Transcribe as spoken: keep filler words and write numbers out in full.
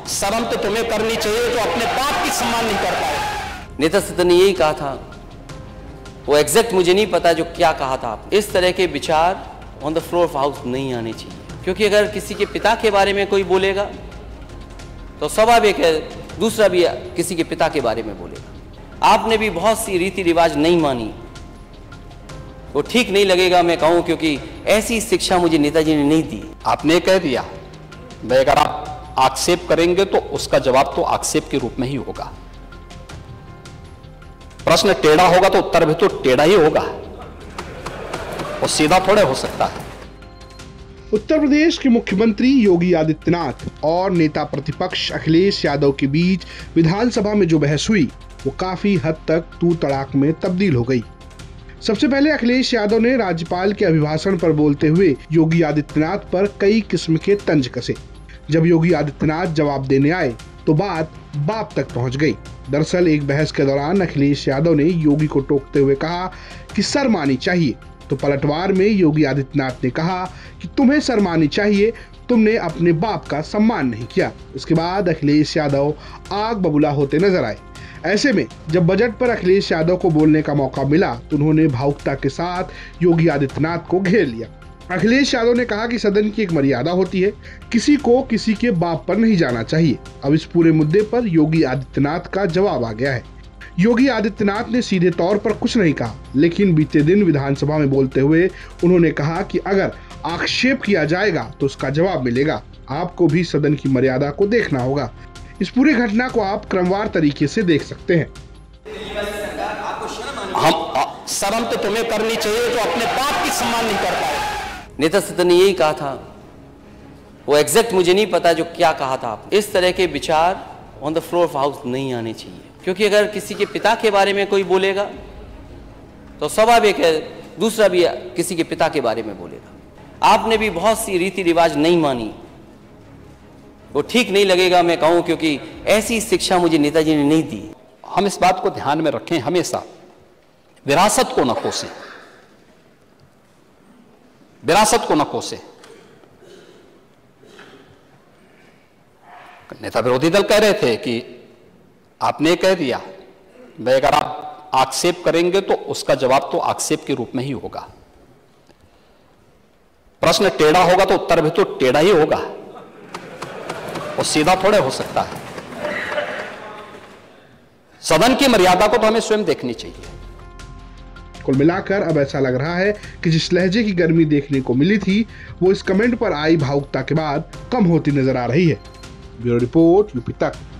शर्म तो तुम्हें करनी चाहिए जो अपने बाप की सम्मान नहीं कर पाए। नेता सदन ने यही कहा था, वो एग्जैक्ट मुझे नहीं पता जो क्या कहा था। इस तरह के विचार on the floor of house नहीं आने चाहिए, क्योंकि अगर किसी के पिता के बारे में कोई बोलेगा तो स्वाभाविक है दूसरा भी किसी के पिता के बारे में बोलेगा। आपने भी बहुत सी रीति रिवाज नहीं मानी, वो ठीक नहीं लगेगा मैं कहूं, क्योंकि ऐसी शिक्षा मुझे नेताजी ने नहीं दी। आपने कह दिया भाई अगर आप आक्षेप करेंगे तो उसका जवाब तो आक्षेप के रूप में ही होगा। प्रश्न टेढ़ा होगा तो उत्तर भी तो टेढ़ा ही होगा, और सीधा थोड़े हो सकता है। उत्तर प्रदेश के मुख्यमंत्री योगी आदित्यनाथ और नेता प्रतिपक्ष अखिलेश यादव के बीच विधानसभा में जो बहस हुई वो काफी हद तक तू तड़ाक में तब्दील हो गई। सबसे पहले अखिलेश यादव ने राज्यपाल के अभिभाषण पर बोलते हुए योगी आदित्यनाथ पर कई किस्म के तंज कसे। जब योगी आदित्यनाथ जवाब देने आए तो बात बाप तक पहुंच गई। दरअसल एक बहस के दौरान अखिलेश यादव ने योगी को टोकते हुए कहा कि शर्म आनी चाहिए, तो पलटवार में योगी आदित्यनाथ ने कहा कि तुम्हें शर्म आनी चाहिए, तुमने अपने बाप का सम्मान नहीं किया। इसके बाद अखिलेश यादव आग बबूला होते नजर आए। ऐसे में जब बजट पर अखिलेश यादव को बोलने का मौका मिला तो उन्होंने भावुकता के साथ योगी आदित्यनाथ को घेर लिया। अखिलेश यादव ने कहा कि सदन की एक मर्यादा होती है, किसी को किसी के बाप पर नहीं जाना चाहिए। अब इस पूरे मुद्दे पर योगी आदित्यनाथ का जवाब आ गया है। योगी आदित्यनाथ ने सीधे तौर पर कुछ नहीं कहा, लेकिन बीते दिन विधानसभा में बोलते हुए उन्होंने कहा कि अगर आक्षेप किया जाएगा तो उसका जवाब मिलेगा। आपको भी सदन की मर्यादा को देखना होगा। इस पूरी घटना को आप क्रमवार तरीके से देख सकते हैं। हम शर्म तो तुम्हें करनी चाहिए जो अपने बाप की सम्मान नहीं कर पाए। नेता सदन ने यही कहा था, वो एग्जैक्ट मुझे नहीं पता जो क्या कहा था। इस तरह के विचार on the floor of house नहीं आने चाहिए, क्योंकि अगर किसी के पिता के बारे में कोई बोलेगा तो स्वाभाविक है दूसरा भी किसी के पिता के बारे में बोलेगा। आपने भी बहुत सी रीति रिवाज नहीं मानी, वो ठीक नहीं लगेगा मैं कहूं, क्योंकि ऐसी शिक्षा मुझे नेताजी ने नहीं दी। हम इस बात को ध्यान में रखें, हमेशा विरासत को न कोसें, विरासत को न कोसें। नेता विरोधी दल कह रहे थे कि आपने कह दिया भाई अगर आप आक्षेप करेंगे तो उसका जवाब तो आक्षेप के रूप में ही होगा। प्रश्न टेढ़ा होगा तो उत्तर भी तो टेढ़ा ही होगा, और सीधा थोड़े हो सकता है। सदन की मर्यादा को तो हमें स्वयं देखनी चाहिए। कुल मिलाकर अब ऐसा लग रहा है कि जिस लहजे की गर्मी देखने को मिली थी वो इस कमेंट पर आई भावुकता के बाद कम होती नजर आ रही है। ब्यूरो रिपोर्ट यूपी तक।